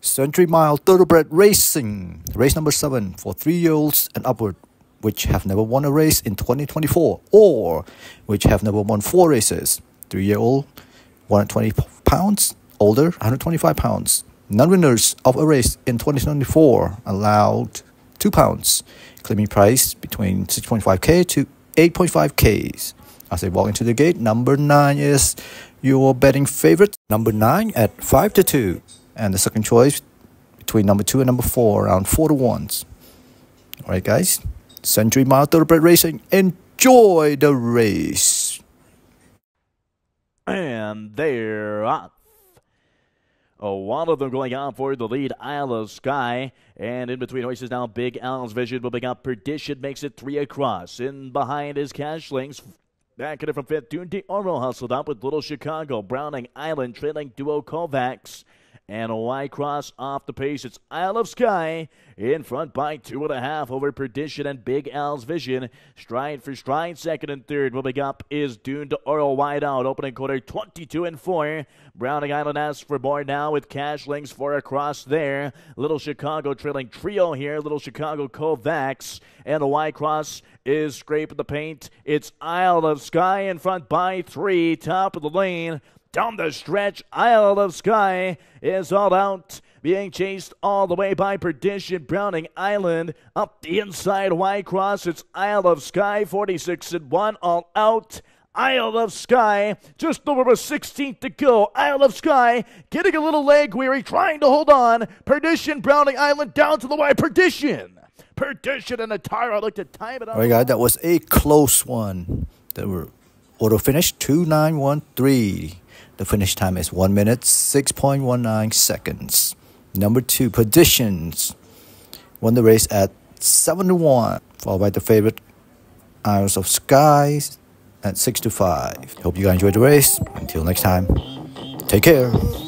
Century Mile Thoroughbred Racing, race number 7 for 3-year-olds and upward, which have never won a race in 2024 or which have never won 4 races. 3-year-old, 120 pounds, older, 125 pounds. Non-winners of a race in 2024 allowed 2 pounds. Claiming price between 6.5k to 8.5k. As they walk into the gate, number 9 is your betting favorite. Number 9 at 5-2. And the second choice between number 2 and number 4, around 4-1. Alright guys, Century Mile Thoroughbred Racing, enjoy the race. And they're off. One of them going out for the lead, Isle of Skye. And in between horses now, Big Al's Vision moving up. Perdition makes it 3 across. In behind is Cashlings. Back in it from 5th, Dune Oro hustled up with Little Chicago. Browning Island trailing Duo Kovacs. And a Y cross off the pace. It's Isle of Skye in front by 2.5 over Perdition and Big Al's Vision. Stride for stride, second and third. Moving up is Dune to Oro wide out. Opening quarter 22-4. Browning Island asks for more now with Cashlings 4 across there. Little Chicago trailing trio here. Little Chicago Kovacs. And the Y cross is scraping the paint. It's Isle of Skye in front by 3. Top of the lane. Down the stretch, Isle of Skye is all out, being chased all the way by Perdition. Browning Island up the inside, Y cross. It's Isle of Skye, 46-1, all out. Isle of Skye, just over a 16th to go. Isle of Skye getting a little leg weary, trying to hold on. Perdition, Browning Island down to the wire. Perdition and Atara look to time it up. All right, guys, that was a close one. They were auto finish 2:9:13. The finish time is 1 minute 6.19 seconds. Number 2, Perditions, won the race at 7-1, followed by the favorite Isles of Skye at 6-5. Hope you guys enjoyed the race. Until next time, take care.